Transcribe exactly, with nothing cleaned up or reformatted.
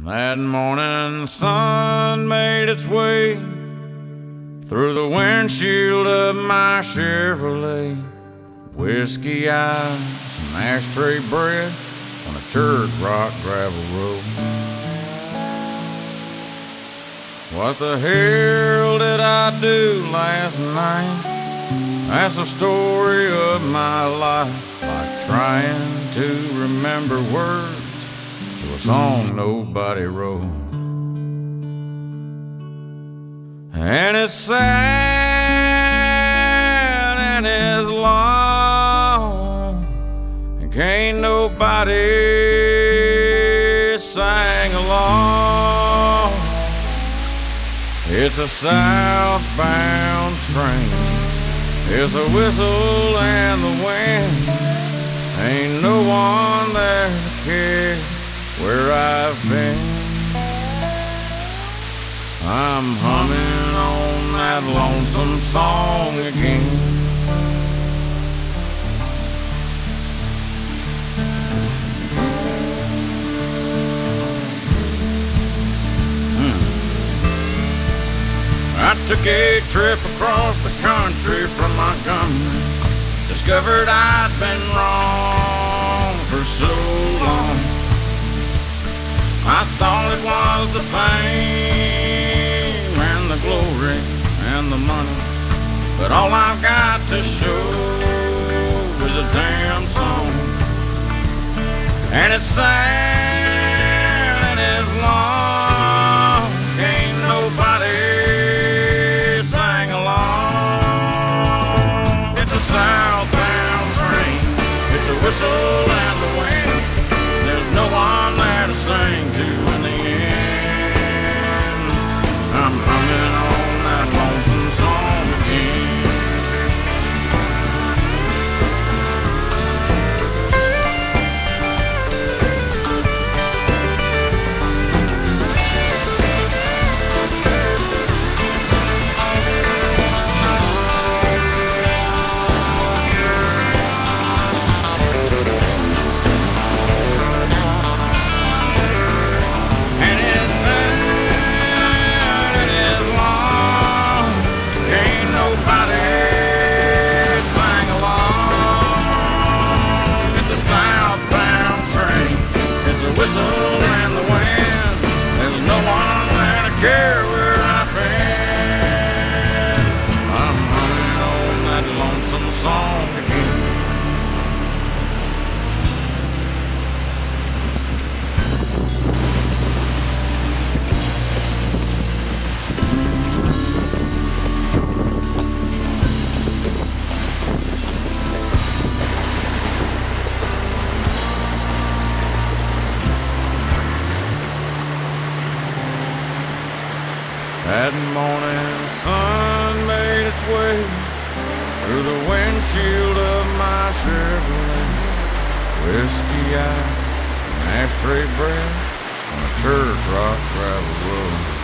That morning the sun made its way through the windshield of my Chevrolet. Whiskey eyes and ashtray bread on a church rock gravel road. What the hell did I do last night? That's the story of my life, like trying to remember words to a song nobody wrote. And it's sad and it's long, and can't nobody sing along. It's a southbound train, it's a whistle and the wind. Ain't no one there to care where I've been. I'm humming on that lonesome song again. hmm. I took a trip across the country from Montgomery. Discovered I'd been wrong for so long. I thought it was the fame and the glory and the money, but all I've got to show is a damn song. And it's sad and it's long, ain't nobody sing along. It's a southbound train, it's a whistle and the wind. There's no one there to sing to in the end. I'm humming on that lonesome song again. Whistle and the wind, there's no one there to care where I've been. I'm humming on that lonesome song again. That morning the sun made its way through the windshield of my Chevrolet. Whiskey eyes and ashtray bread on a church rock gravel road.